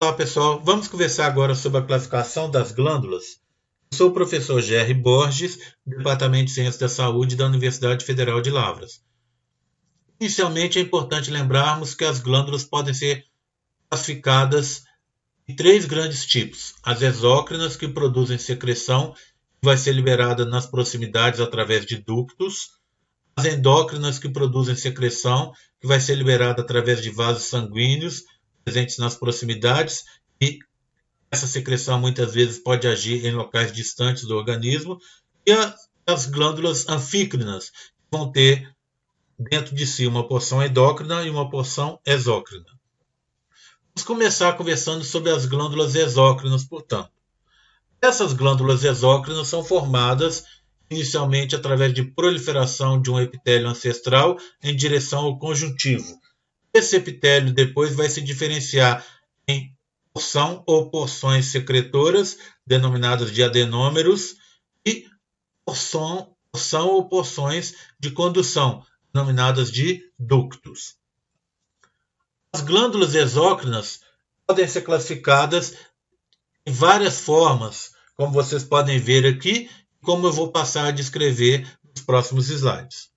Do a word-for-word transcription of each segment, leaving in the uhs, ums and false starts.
Olá pessoal, vamos conversar agora sobre a classificação das glândulas. Eu sou o professor Gerry Borges, do Departamento de Ciências da Saúde da Universidade Federal de Lavras. Inicialmente é importante lembrarmos que as glândulas podem ser classificadas em três grandes tipos. As exócrinas, que produzem secreção, que vai ser liberada nas proximidades através de ductos. As endócrinas, que produzem secreção, que vai ser liberada através de vasos sanguíneos presentes nas proximidades, e essa secreção muitas vezes pode agir em locais distantes do organismo, e as glândulas anfícrinas, que vão ter dentro de si uma porção endócrina e uma porção exócrina. Vamos começar conversando sobre as glândulas exócrinas, portanto. Essas glândulas exócrinas são formadas inicialmente através de proliferação de um epitélio ancestral em direção ao conjuntivo. Esse epitélio depois vai se diferenciar em porção ou porções secretoras, denominadas de adenômeros, e porção, porção ou porções de condução, denominadas de ductos. As glândulas exócrinas podem ser classificadas em várias formas, como vocês podem ver aqui, como eu vou passar a descrever nos próximos slides.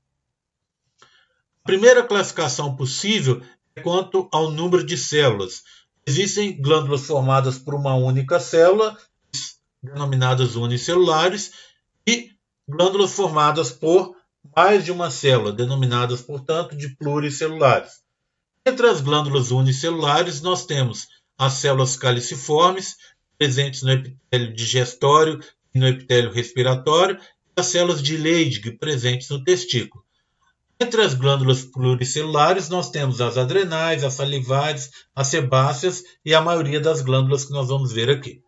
A primeira classificação possível é quanto ao número de células. Existem glândulas formadas por uma única célula, denominadas unicelulares, e glândulas formadas por mais de uma célula, denominadas, portanto, de pluricelulares. Entre as glândulas unicelulares, nós temos as células caliciformes, presentes no epitélio digestório e no epitélio respiratório, e as células de Leydig, presentes no testículo. Entre as glândulas pluricelulares, nós temos as adrenais, as salivares, as sebáceas e a maioria das glândulas que nós vamos ver aqui.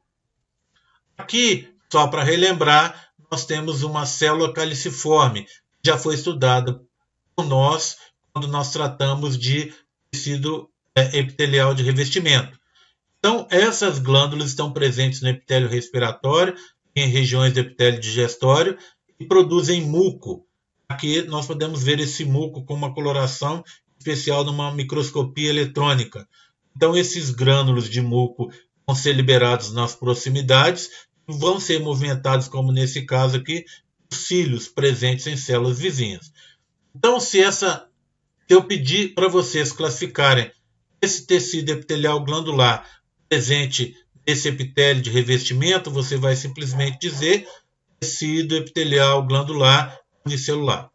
Aqui, só para relembrar, nós temos uma célula caliciforme, que já foi estudada por nós quando nós tratamos de tecido epitelial de revestimento. Então, essas glândulas estão presentes no epitélio respiratório, em regiões do epitélio digestório, e produzem muco. Aqui nós podemos ver esse muco com uma coloração especial numa microscopia eletrônica. Então, esses grânulos de muco vão ser liberados nas proximidades e vão ser movimentados, como nesse caso aqui, os cílios presentes em células vizinhas. Então, se, essa, se eu pedir para vocês classificarem esse tecido epitelial glandular presente nesse epitélio de revestimento, você vai simplesmente dizer tecido epitelial glandular unicelular.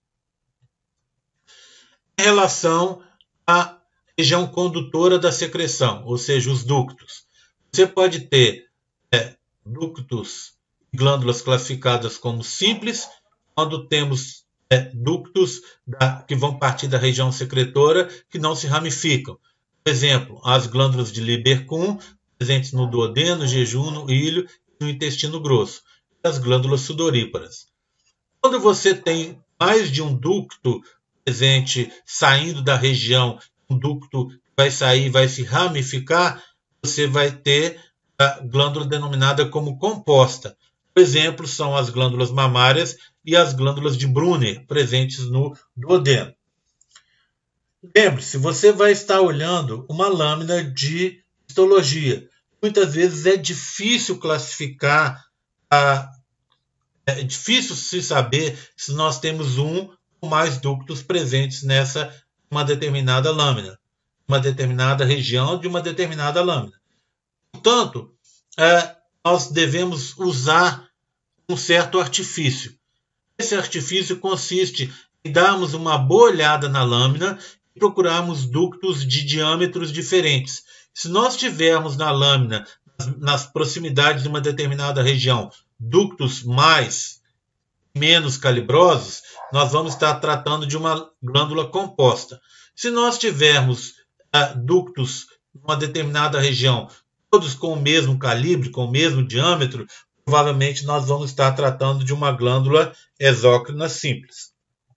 Em relação à região condutora da secreção, ou seja, os ductos, você pode ter é, ductos e glândulas classificadas como simples, quando temos é, ductos da, que vão partir da região secretora que não se ramificam. Por exemplo, as glândulas de Lieberkühn, presentes no duodeno, jejum, ilho e no intestino grosso, e as glândulas sudoríparas. Quando você tem mais de um ducto presente saindo da região, um ducto vai sair, vai se ramificar, você vai ter a glândula denominada como composta. Por exemplo, são as glândulas mamárias e as glândulas de Brunner, presentes no duodeno. Lembre-se, você vai estar olhando uma lâmina de histologia. Muitas vezes é difícil classificar a É difícil se saber se nós temos um ou mais ductos presentes nessa uma determinada lâmina, uma determinada região de uma determinada lâmina. Portanto, é, nós devemos usar um certo artifício. Esse artifício consiste em darmos uma boa olhada na lâmina e procurarmos ductos de diâmetros diferentes. Se nós tivermos na lâmina, nas proximidades de uma determinada região, ductos mais menos calibrosos, nós vamos estar tratando de uma glândula composta. Se nós tivermos uh, ductos numa determinada região, todos com o mesmo calibre, com o mesmo diâmetro, provavelmente nós vamos estar tratando de uma glândula exócrina simples.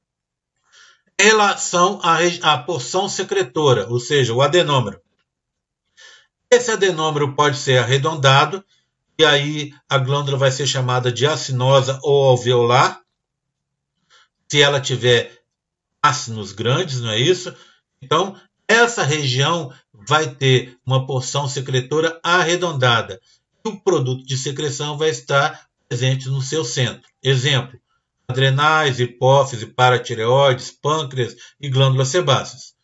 Em relação à, à porção secretora, ou seja, o adenômero. Esse adenômero pode ser arredondado, e aí a glândula vai ser chamada de acinosa ou alveolar, se ela tiver ácinos grandes, não é isso? Então, essa região vai ter uma porção secretora arredondada. E o produto de secreção vai estar presente no seu centro. Exemplo, adrenais, hipófise, paratireoides, pâncreas e glândulas sebáceas.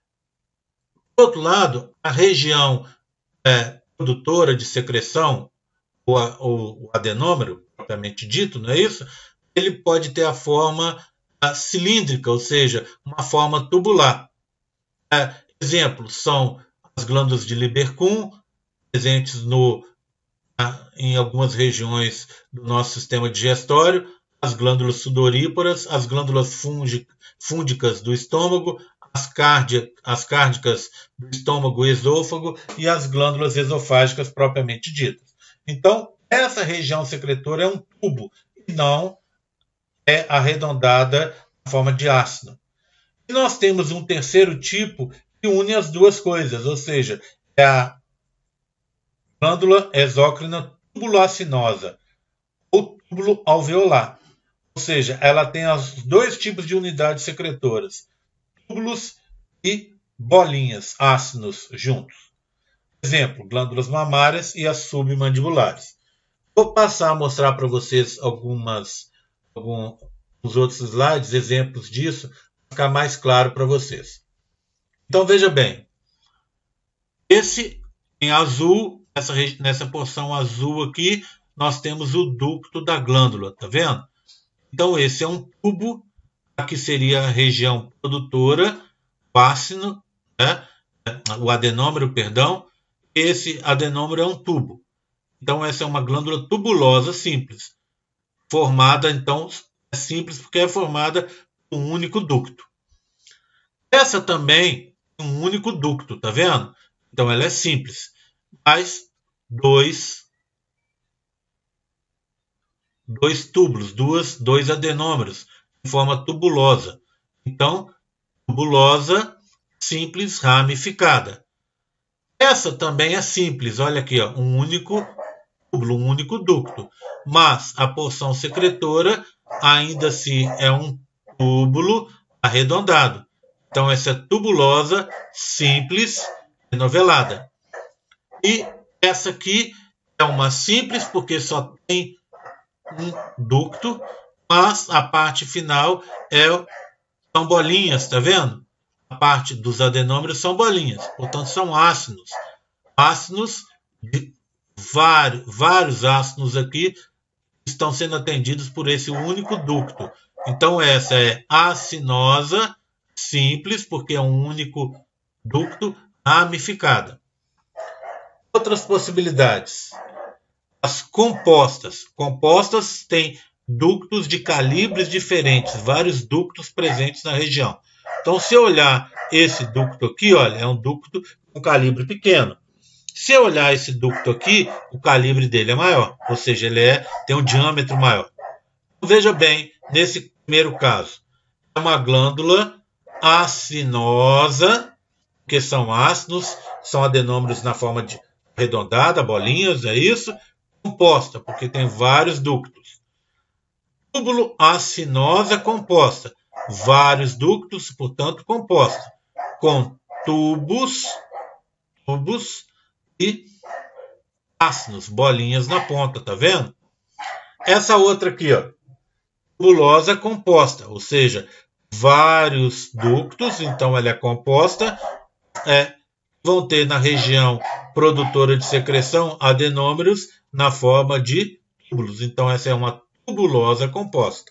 Por outro lado, a região é, produtora de secreção, o, o, o adenômero, propriamente dito, não é isso? Ele pode ter a forma a, cilíndrica, ou seja, uma forma tubular. É, exemplos são as glândulas de Lieberkühn, presentes no, a, em algumas regiões do nosso sistema digestório, as glândulas sudoríparas, as glândulas fúngicas do estômago, as, cardia, as cárdicas do estômago e esôfago e as glândulas esofágicas propriamente ditas. Então, essa região secretora é um tubo e não é arredondada na forma de ácido. E nós temos um terceiro tipo que une as duas coisas, ou seja, é a glândula exócrina tubulacinosa ou túbulo alveolar. Ou seja, ela tem os dois tipos de unidades secretoras, túbulos e bolinhas, ácidos juntos. Exemplo, glândulas mamárias e as submandibulares. Vou passar a mostrar para vocês algumas, alguns outros slides, exemplos disso, para ficar mais claro para vocês. Então veja bem, esse em azul, nessa, nessa porção azul aqui, nós temos o ducto da glândula, tá vendo? Então esse é um tubo, aqui seria a região produtora, o ácido, né? o adenômero, perdão, esse adenômero é um tubo. Então essa é uma glândula tubulosa simples, formada, então, é simples porque é formada por um único ducto. Essa também é um único ducto, tá vendo? Então ela é simples, mas dois dois túbulos, duas, dois adenômeros, em forma tubulosa. Então, tubulosa, simples, ramificada. Essa também é simples, olha aqui, ó, um único túbulo, um único ducto. Mas a porção secretora ainda assim é um túbulo arredondado. Então, essa é tubulosa, simples, renovelada. E essa aqui é uma simples, porque só tem um ducto, mas a parte final é, são bolinhas, tá vendo? A parte dos adenômeros são bolinhas, portanto são ácidos. Ácidos, vários, vários ácidos aqui estão sendo atendidos por esse único ducto. Então essa é acinosa, simples, porque é um único ducto, ramificada. Outras possibilidades. As compostas. Compostas têm ductos de calibres diferentes, vários ductos presentes na região. Então, se eu olhar esse ducto aqui, olha, é um ducto com calibre pequeno. Se eu olhar esse ducto aqui, o calibre dele é maior, ou seja, ele é, tem um diâmetro maior. Veja bem, nesse primeiro caso, é uma glândula acinosa, que são ácidos, são adenômeros na forma de arredondada, bolinhas, é isso? Composta, porque tem vários ductos. Túbulo acinosa composta, vários ductos, portanto composta, com tubos, tubos e ácidos, bolinhas na ponta, tá vendo? Essa outra aqui, ó, tubulosa composta, ou seja, vários ductos, então ela é composta, é, vão ter na região produtora de secreção adenômeros na forma de túbulos. Então essa é uma tubulosa composta.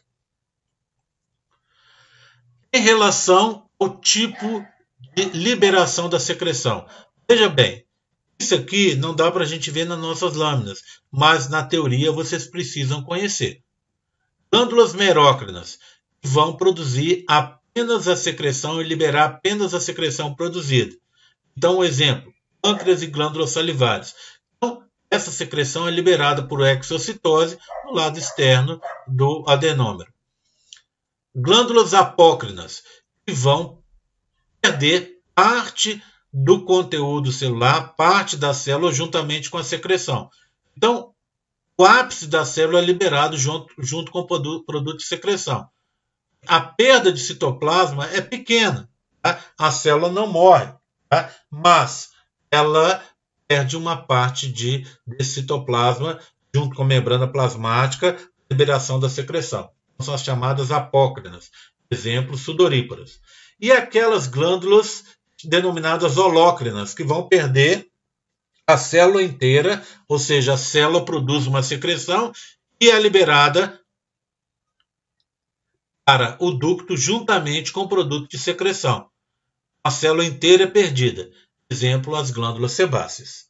Em relação ao tipo de liberação da secreção. Veja bem, isso aqui não dá para a gente ver nas nossas lâminas, mas na teoria vocês precisam conhecer. Glândulas merócrinas vão produzir apenas a secreção e liberar apenas a secreção produzida. Então, um exemplo, pâncreas e glândulas salivares. Então, essa secreção é liberada por exocitose no lado externo do adenômero. Glândulas apócrinas, que vão perder parte do conteúdo celular, parte da célula, juntamente com a secreção. Então, o ápice da célula é liberado junto, junto com o produto de secreção. A perda de citoplasma é pequena, tá? A célula não morre, tá? Mas ela perde uma parte de, desse citoplasma junto com a membrana plasmática, liberação da secreção. São as chamadas apócrinas, exemplo, sudoríparas. E aquelas glândulas denominadas holócrinas, que vão perder a célula inteira, ou seja, a célula produz uma secreção e é liberada para o ducto juntamente com o produto de secreção. A célula inteira é perdida. Exemplo, as glândulas sebáceas.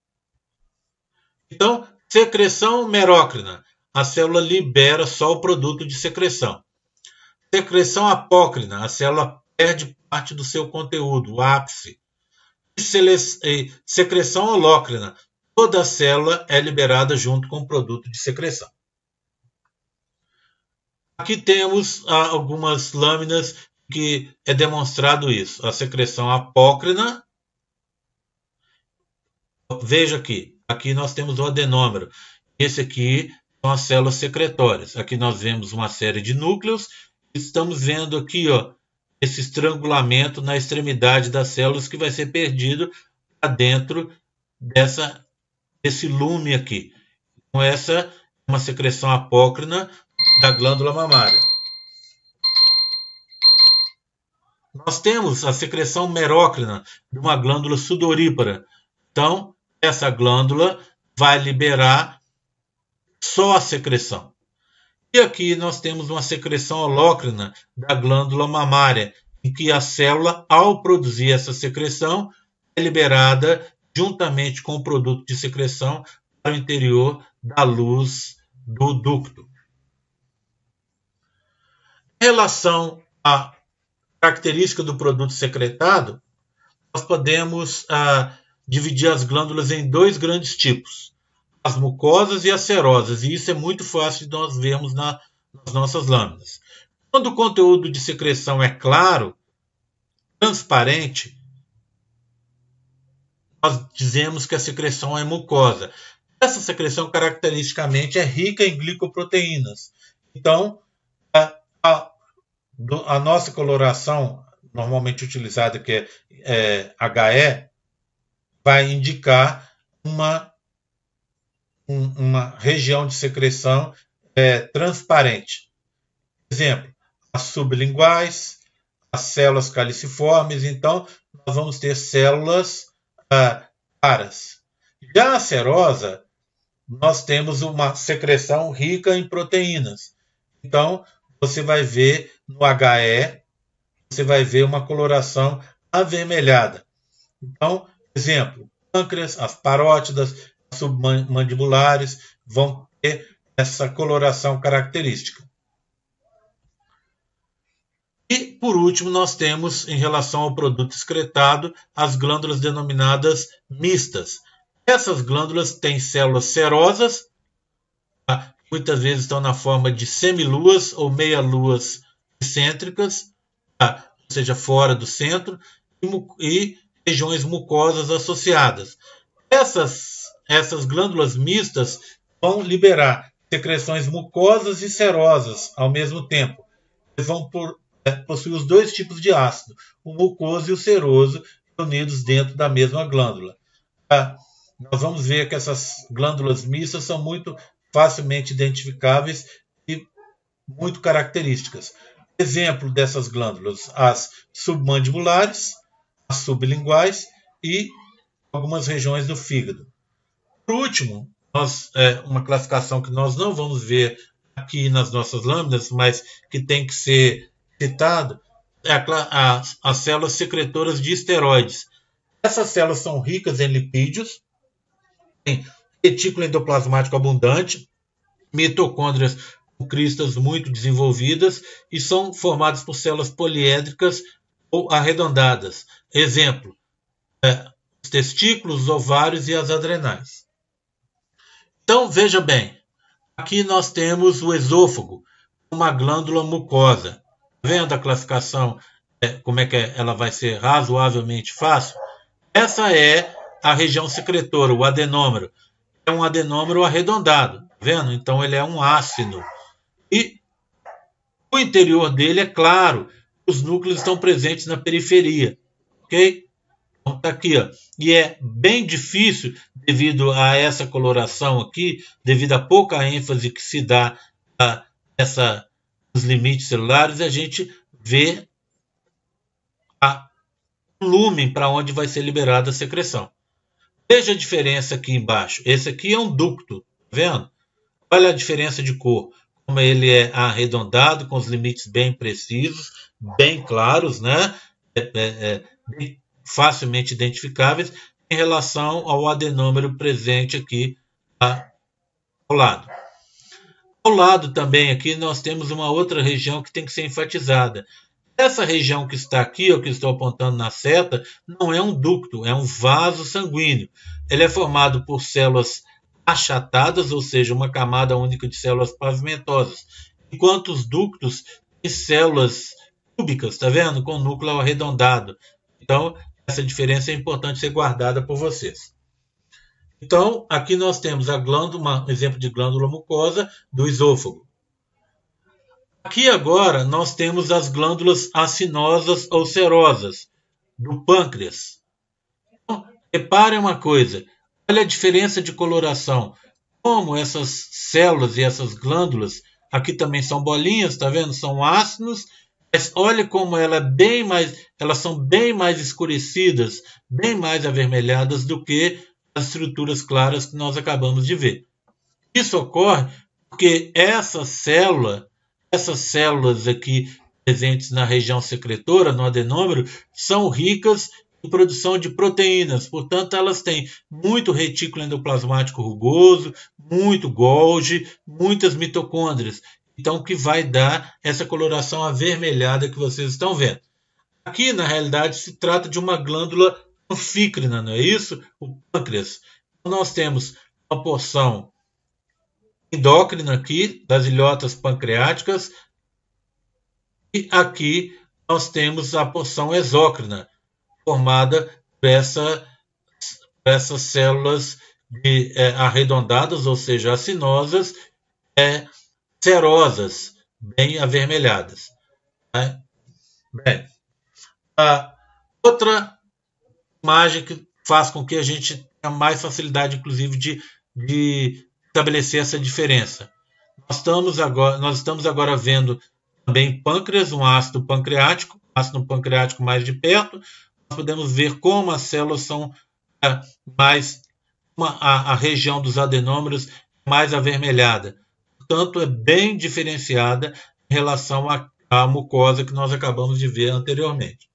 Então, secreção merócrina. A célula libera só o produto de secreção. Secreção apócrina. A célula perde parte do seu conteúdo, o ápice. E secreção holócrina. Toda a célula é liberada junto com o produto de secreção. Aqui temos ah, algumas lâminas que é demonstrado isso. A secreção apócrina. Veja aqui. Aqui nós temos o adenômero. Esse aqui são as células secretórias. Aqui nós vemos uma série de núcleos. Estamos vendo aqui, ó, esse estrangulamento na extremidade das células que vai ser perdido para dentro dessa, desse lume aqui. Então, essa é uma secreção apócrina da glândula mamária. Nós temos a secreção merócrina de uma glândula sudorípara. Então, essa glândula vai liberar só a secreção. E aqui nós temos uma secreção holócrina da glândula mamária, em que a célula, ao produzir essa secreção, é liberada juntamente com o produto de secreção para o interior da luz do ducto. Em relação à característica do produto secretado, nós podemos ah, dividir as glândulas em dois grandes tipos, as mucosas e as serosas, e isso é muito fácil de nós vermos na, nas nossas lâminas. Quando o conteúdo de secreção é claro, transparente, nós dizemos que a secreção é mucosa. Essa secreção, caracteristicamente, é rica em glicoproteínas. Então, a, a, a nossa coloração, normalmente utilizada, que é, é H E, vai indicar uma, um, uma região de secreção é, transparente. Exemplo, as sublinguais, as células caliciformes. Então, nós vamos ter células ah, claras. Já a serosa, nós temos uma secreção rica em proteínas. Então, você vai ver no H E, você vai ver uma coloração avermelhada. Então, exemplo, pâncreas, as parótidas, as submandibulares vão ter essa coloração característica. E, por último, nós temos, em relação ao produto excretado, as glândulas denominadas mistas. Essas glândulas têm células serosas, tá? Muitas vezes estão na forma de semiluas ou meia-luas excêntricas, tá? Ou seja, fora do centro, e, e regiões mucosas associadas. Essas, essas glândulas mistas vão liberar secreções mucosas e serosas ao mesmo tempo. Eles vão por, é, possuir os dois tipos de ácido, o mucoso e o seroso, unidos dentro da mesma glândula. Tá? Nós vamos ver que essas glândulas mistas são muito facilmente identificáveis e muito características. Exemplo dessas glândulas, as submandibulares, as sublinguais e algumas regiões do fígado. Por último, nós, é, uma classificação que nós não vamos ver aqui nas nossas lâminas, mas que tem que ser citado, é a, a, as células secretoras de esteroides. Essas células são ricas em lipídios, tem retículo endoplasmático abundante, mitocôndrias com cristas muito desenvolvidas e são formadas por células poliédricas ou arredondadas. Exemplo, é, os testículos, os ovários e as adrenais. Então, veja bem, aqui nós temos o esôfago, uma glândula mucosa. Vendo a classificação, é, como é que ela vai ser razoavelmente fácil? Essa é a região secretora, o adenômero. É um adenômero arredondado, tá vendo? Então ele é um ácido. E o interior dele é claro, os núcleos estão presentes na periferia, ok? Então, tá aqui, ó. E é bem difícil, devido a essa coloração aqui, devido à pouca ênfase que se dá a essa, os limites celulares, a gente vê a, o lumen para onde vai ser liberada a secreção. Veja a diferença aqui embaixo. Esse aqui é um ducto, tá vendo? Olha a diferença de cor, como ele é arredondado, com os limites bem precisos, bem claros, né? É, é, é, bem facilmente identificáveis em relação ao adenômero presente aqui tá, ao lado. Ao lado também aqui nós temos uma outra região que tem que ser enfatizada. Essa região que está aqui, o que estou apontando na seta, não é um ducto, é um vaso sanguíneo. Ele é formado por células achatadas, ou seja, uma camada única de células pavimentosas, enquanto os ductos têm células cúbicas, está vendo? Com núcleo arredondado. Então, essa diferença é importante ser guardada por vocês. Então, aqui nós temos a glândula, um exemplo de glândula mucosa do esôfago. Aqui agora nós temos as glândulas acinosas ou serosas do pâncreas. Então, reparem uma coisa, olha a diferença de coloração. Como essas células e essas glândulas, aqui também são bolinhas, tá vendo? São ácidos, mas olha como ela é bem mais, elas são bem mais escurecidas, bem mais avermelhadas do que as estruturas claras que nós acabamos de ver. Isso ocorre porque essa célula, essas células aqui presentes na região secretora, no adenômero, são ricas em produção de proteínas, portanto elas têm muito retículo endoplasmático rugoso, muito Golgi, muitas mitocôndrias, então que vai dar essa coloração avermelhada que vocês estão vendo. Aqui na realidade se trata de uma glândula anfícrina, não é isso? O pâncreas. Então, nós temos uma porção endócrina aqui, das ilhotas pancreáticas, e aqui nós temos a porção exócrina, formada por, essa, por essas células de, é, arredondadas, ou seja, acinosas, é, serosas, bem avermelhadas. Né? Bem, a outra imagem que faz com que a gente tenha mais facilidade, inclusive, de, de estabelecer essa diferença. Nós estamos agora, nós estamos agora vendo também pâncreas, um ácido pancreático, ácido pancreático mais de perto. Nós podemos ver como as células são é, mais, uma, a, a região dos adenômeros mais avermelhada. Portanto, é bem diferenciada em relação à, à mucosa que nós acabamos de ver anteriormente.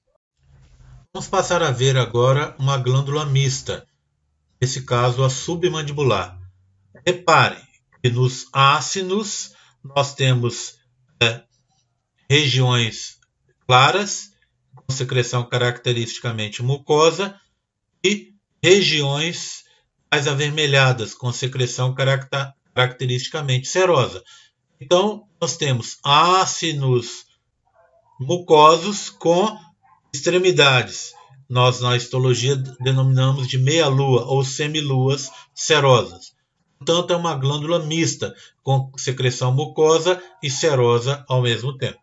Vamos passar a ver agora uma glândula mista, nesse caso a submandibular. Reparem que nos ácinos nós temos é, regiões claras, com secreção caracteristicamente mucosa, e regiões mais avermelhadas, com secreção caracter, caracteristicamente serosa. Então, nós temos ácinos mucosos com extremidades. Nós, na histologia, denominamos de meia-lua ou semiluas serosas. Portanto, é uma glândula mista, com secreção mucosa e serosa ao mesmo tempo.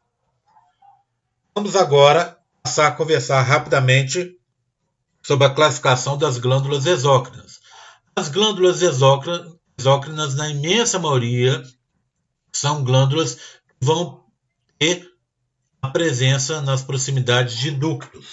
Vamos agora passar a conversar rapidamente sobre a classificação das glândulas exócrinas. As glândulas exócrinas, na imensa maioria, são glândulas que vão ter a presença nas proximidades de ductos.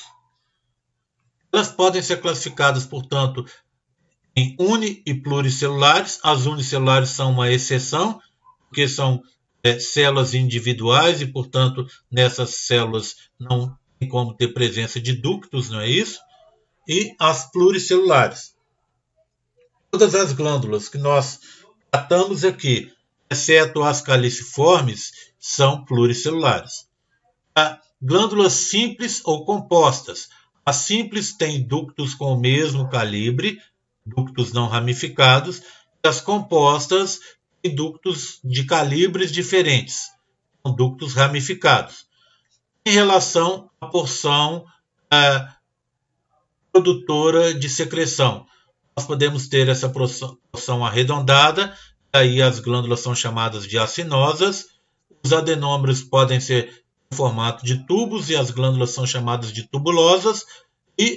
Elas podem ser classificadas, portanto, em uni e pluricelulares. As unicelulares são uma exceção, porque são é, células individuais e, portanto, nessas células não tem como ter presença de ductos, não é isso? E as pluricelulares. Todas as glândulas que nós tratamos aqui, exceto as caliciformes, são pluricelulares. A glândulas simples ou compostas. As simples têm ductos com o mesmo calibre, ductos não ramificados, e as compostas têm ductos de calibres diferentes, ductos ramificados. Em relação à porção é, produtora de secreção, nós podemos ter essa porção arredondada, aí as glândulas são chamadas de acinosas, os adenômeros podem ser em formato de tubos e as glândulas são chamadas de tubulosas, e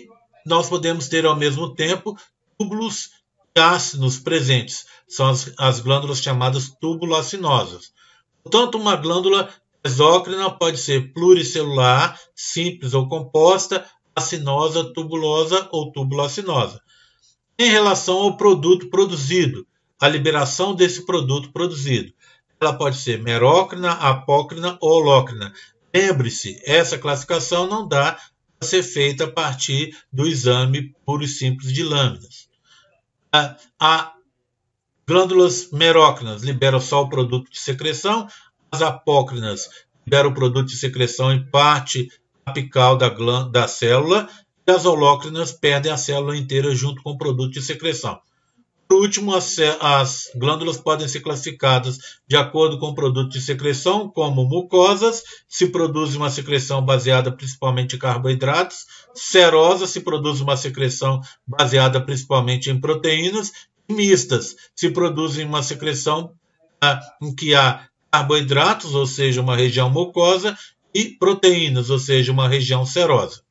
nós podemos ter ao mesmo tempo túbulos e ácinos presentes. São as, as glândulas chamadas tubuloacinosas. Portanto, uma glândula exócrina pode ser pluricelular, simples ou composta, acinosa, tubulosa ou tubuloacinosa. Em relação ao produto produzido, a liberação desse produto produzido, ela pode ser merócrina, apócrina ou holócrina. Lembre-se, essa classificação não dá para ser feita a partir do exame puro e simples de lâminas. As glândulas merócrinas liberam só o produto de secreção, as apócrinas liberam o produto de secreção em parte apical da, da célula, e as holócrinas perdem a célula inteira junto com o produto de secreção. Por último, as, as glândulas podem ser classificadas de acordo com o produto de secreção, como mucosas, se produz uma secreção baseada principalmente em carboidratos, serosas, se produz uma secreção baseada principalmente em proteínas, e mistas, se produzem uma secreção ah, em que há carboidratos, ou seja, uma região mucosa, e proteínas, ou seja, uma região serosa.